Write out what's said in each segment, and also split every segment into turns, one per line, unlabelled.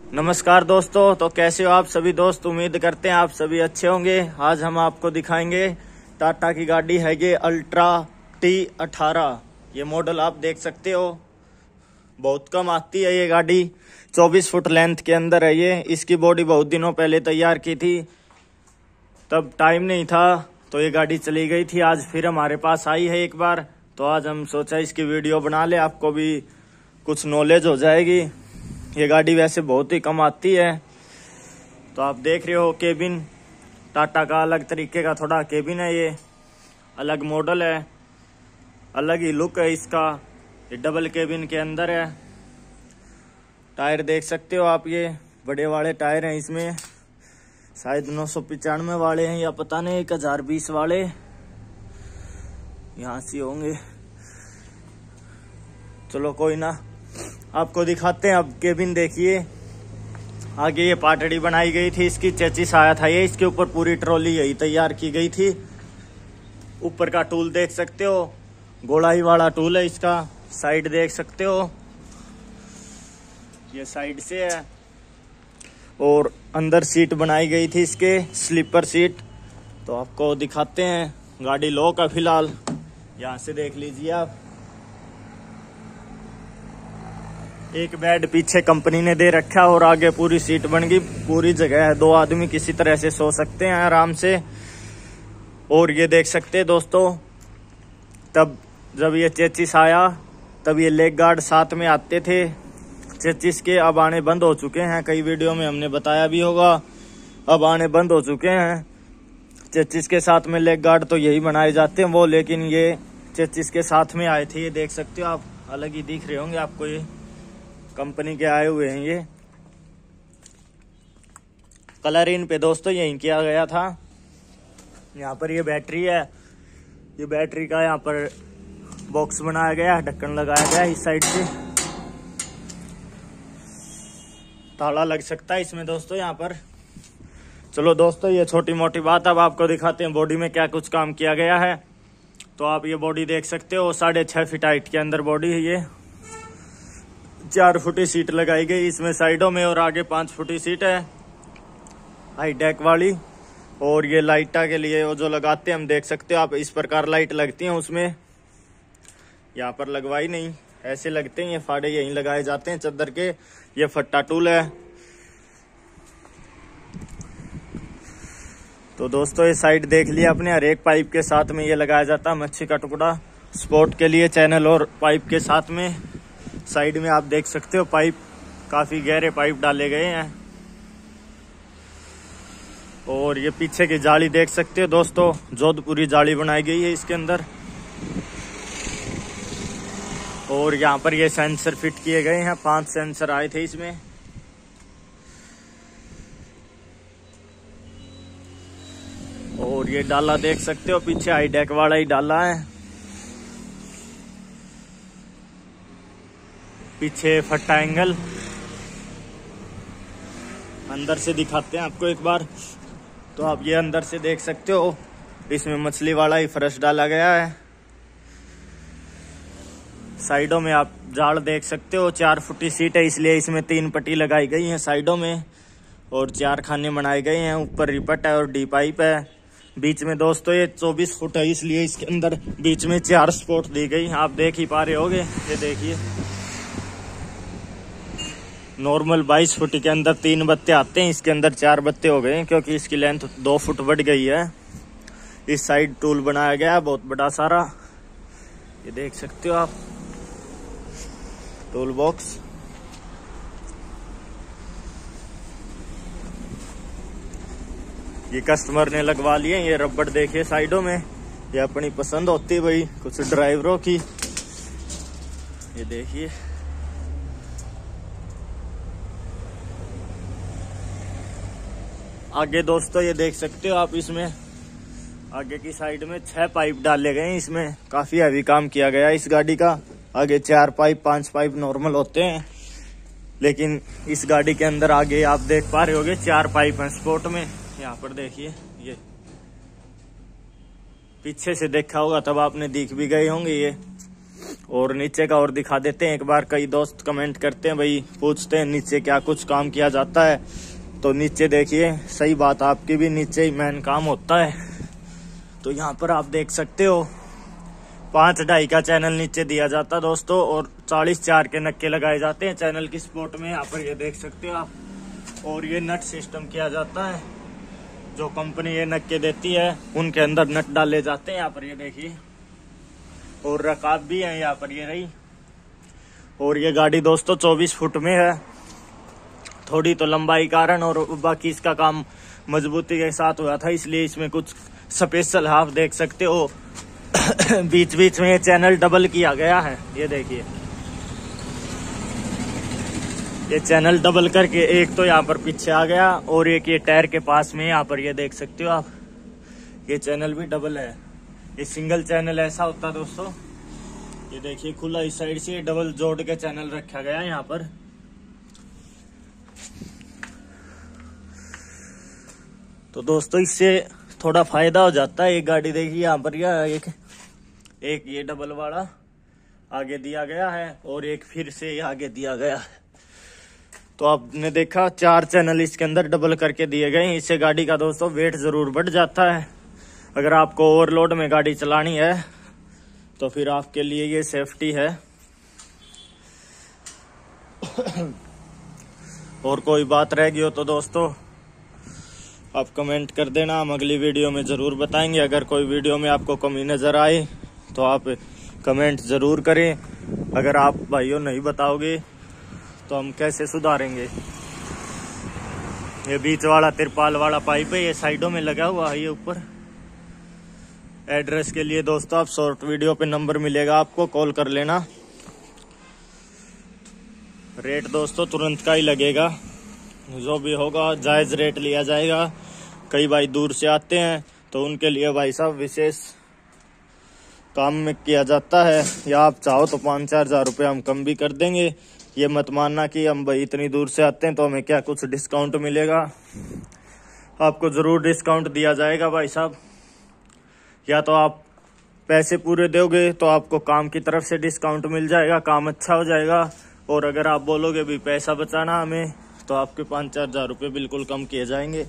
नमस्कार दोस्तों, तो कैसे हो आप सभी दोस्त। उम्मीद करते हैं आप सभी अच्छे होंगे। आज हम आपको दिखाएंगे टाटा की गाड़ी है ये अल्ट्रा T18। ये मॉडल आप देख सकते हो, बहुत कम आती है ये गाड़ी। 24 फुट लेंथ के अंदर है ये। इसकी बॉडी बहुत दिनों पहले तैयार की थी, तब टाइम नहीं था तो ये गाड़ी चली गई थी। आज फिर हमारे पास आई है एक बार, तो आज हम सोचा इसकी वीडियो बना ले, आपको भी कुछ नॉलेज हो जाएगी। ये गाड़ी वैसे बहुत ही कम आती है। तो आप देख रहे हो केबिन टाटा का अलग तरीके का थोड़ा केबिन है, ये अलग मॉडल है, अलग ही लुक है इसका। ये डबल केबिन के अंदर है। टायर देख सकते हो आप, ये बड़े वाले टायर हैं इसमें, शायद 995 वाले हैं या पता नहीं 1020 वाले, यहाँ से होंगे। चलो कोई ना, आपको दिखाते हैं। अब केबिन देखिए, आगे ये पाटड़ी बनाई गई थी, इसकी चेचिस आया था ये, इसके ऊपर पूरी ट्रॉली यही तैयार की गई थी। ऊपर का टूल देख सकते हो, गोलाई वाला टूल है इसका। साइड देख सकते हो, ये साइड से है। और अंदर सीट बनाई गई थी इसके, स्लीपर सीट। तो आपको दिखाते हैं। गाड़ी लॉक है फिलहाल, यहाँ से देख लीजिए आप। एक बेड पीछे कंपनी ने दे रखा है और आगे पूरी सीट बन गई, पूरी जगह है। 2 आदमी किसी तरह से सो सकते हैं आराम से। और ये देख सकते हैं दोस्तों, तब जब ये चेचिस आया तब ये लेग गार्ड साथ में आते थे चेचिस के, अब आने बंद हो चुके हैं। कई वीडियो में हमने बताया भी होगा, अब आने बंद हो चुके हैं। चेचिस के साथ में लेग गार्ड तो यही बनाए जाते हैं वो, लेकिन ये चेचिस के साथ में आए थे। ये देख सकते हो आप, अलग ही दिख रहे होंगे आपको, ये कंपनी के आए हुए हैं। ये कलर इन पे दोस्तों यही किया गया था। यहाँ पर ये बैटरी है, ये बैटरी का यहाँ पर बॉक्स बनाया गया, ढक्कन लगाया गया इस साइड से। ताला लग सकता है इसमें दोस्तों यहाँ पर। चलो दोस्तों, ये छोटी मोटी बात, अब आपको दिखाते हैं बॉडी में क्या कुछ काम किया गया है। तो आप ये बॉडी देख सकते हो, 6.5 फीट हाइट के अंदर बॉडी है ये। 4 फुटी सीट लगाई गई इसमें साइडों में, और आगे 5 फुटी सीट है हाई डेक वाली। और ये लाइटा के लिए वो जो लगाते हैं, हम देख सकते हो आप, इस प्रकार लाइट लगती हैं उसमें। यहाँ पर लगवाई नहीं, ऐसे लगते हैं, ये फाड़े यहीं लगाए जाते हैं चद्दर के। ये फट्टा टूल है। तो दोस्तों ये साइड देख लिया अपने, हर एक पाइप के साथ में ये लगाया जाता है मच्छी का टुकड़ा, स्पोर्ट के लिए चैनल और पाइप के साथ में। साइड में आप देख सकते हो पाइप, काफी गहरे पाइप डाले गए हैं। और ये पीछे की जाली देख सकते हो दोस्तों, जोधपुरी जाली बनाई गई है इसके अंदर। और यहाँ पर ये सेंसर फिट किए गए हैं, 5 सेंसर आए थे इसमें। और ये डाला देख सकते हो, पीछे हाई डेक वाला ही डाला है। पीछे फट्टा एंगल, अंदर से दिखाते हैं आपको एक बार। तो आप ये अंदर से देख सकते हो, इसमें मछली वाला ही फर्श डाला गया है। साइडों में आप जाड़ देख सकते हो, 4 फुटी सीट है इसलिए इसमें 3 पट्टी लगाई गई है साइडों में, और 4 खाने बनाए गए हैं। ऊपर रिपट है और डी पाइप है। बीच में दोस्तों ये 24 फुट है, इसलिए इसके अंदर बीच में 4 स्पॉट दी गई, आप देख ही पा रहे होगे। ये देखिए, नॉर्मल 22 फुट के अंदर 3 बत्ते आते हैं, इसके अंदर 4 बत्ते हो गए क्योंकि इसकी लेंथ 2 फुट बढ़ गई है। इस साइड टूल बनाया गया है बहुत बड़ा सारा, ये देख सकते हो आप, टूल बॉक्स। ये कस्टमर ने लगवा लिए, ये रबड़ देखिए साइडों में, ये अपनी पसंद होती है भाई कुछ ड्राइवरों की। ये देखिए, आगे दोस्तों ये देख सकते हो आप, इसमें आगे की साइड में 6 पाइप डाले गए हैं। इसमें काफी हैवी काम किया गया है इस गाड़ी का। आगे 4 पाइप 5 पाइप नॉर्मल होते हैं, लेकिन इस गाड़ी के अंदर आगे आप देख पा रहे होगे 4 पाइप हैं स्पोर्ट में। यहाँ पर देखिए, ये पीछे से देखा होगा तब आपने दिख भी गए होंगे। ये और नीचे का और दिखा देते हैं एक बार। कई दोस्त कमेंट करते हैं भाई, पूछते हैं नीचे क्या कुछ काम किया जाता है। तो नीचे देखिए, सही बात आपकी भी, नीचे ही मेन काम होता है। तो यहाँ पर आप देख सकते हो 5.5 का चैनल नीचे दिया जाता है दोस्तों, और 40 के नक्के लगाए जाते हैं चैनल की सपोर्ट में। यहाँ पर ये देख सकते हो आप। और ये नट सिस्टम किया जाता है, जो कंपनी ये नक्के देती है उनके अंदर नट डाले जाते हैं। यहाँ पर ये देखिए, और रकाब भी है यहाँ पर, ये रही। और ये गाड़ी दोस्तों 24 फुट में है, थोड़ी तो लंबाई कारण, और बाकी इसका काम मजबूती के साथ हुआ था, इसलिए इसमें कुछ स्पेशल हाफ देख सकते हो। बीच बीच में ये चैनल डबल किया गया है, ये देखिए। ये चैनल डबल करके एक तो यहाँ पर पीछे आ गया, और एक ये टायर के पास में यहाँ पर ये देख सकते हो आप, ये चैनल भी डबल है। ये सिंगल चैनल ऐसा होता है दोस्तों, ये देखिए खुला, इस साइड से डबल जोड़ के चैनल रखा गया है यहाँ पर। तो दोस्तों इससे थोड़ा फायदा हो जाता है। एक गाड़ी देखिए यहाँ पर, यह एक ये डबल वाला आगे दिया गया है, और एक फिर से ये आगे दिया गया है। तो आपने देखा 4 चैनल इसके अंदर डबल करके दिए गए। इससे गाड़ी का दोस्तों वेट जरूर बढ़ जाता है। अगर आपको ओवरलोड में गाड़ी चलानी है तो फिर आपके लिए ये सेफ्टी है। और कोई बात रह गई हो तो दोस्तों आप कमेंट कर देना, हम अगली वीडियो में जरूर बताएंगे। अगर कोई वीडियो में आपको कमी नजर आए तो आप कमेंट जरूर करें। अगर आप भाइयों नहीं बताओगे तो हम कैसे सुधारेंगे। ये बीच वाला तिरपाल वाला पाइप है, ये साइडों में लगा हुआ है, ये ऊपर। एड्रेस के लिए दोस्तों आप शॉर्ट वीडियो पे नंबर मिलेगा, आपको कॉल कर लेना। रेट दोस्तों तुरंत का ही लगेगा, जो भी होगा जायज रेट लिया जाएगा। कई भाई दूर से आते हैं तो उनके लिए भाई साहब विशेष काम में किया जाता है, या आप चाहो तो 5-4 हज़ार रुपये हम कम भी कर देंगे। ये मत मानना कि हम भाई इतनी दूर से आते हैं तो हमें क्या कुछ डिस्काउंट मिलेगा। आपको जरूर डिस्काउंट दिया जाएगा भाई साहब। या तो आप पैसे पूरे दोगे तो आपको काम की तरफ से डिस्काउंट मिल जाएगा, काम अच्छा हो जाएगा। और अगर आप बोलोगे भी पैसा बचाना हमें, तो आपके 5-4 हज़ार रुपये बिल्कुल कम किए जाएंगे।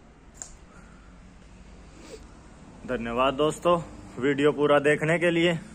धन्यवाद दोस्तों वीडियो पूरा देखने के लिए।